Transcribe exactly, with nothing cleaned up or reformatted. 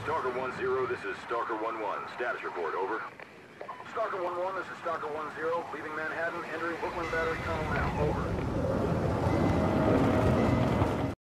Stalker one zero, this is Stalker one one. Status report, over. Stalker one one, this is Stalker one zero. Leaving Manhattan, entering Brooklyn Battery Tunnel now. Over.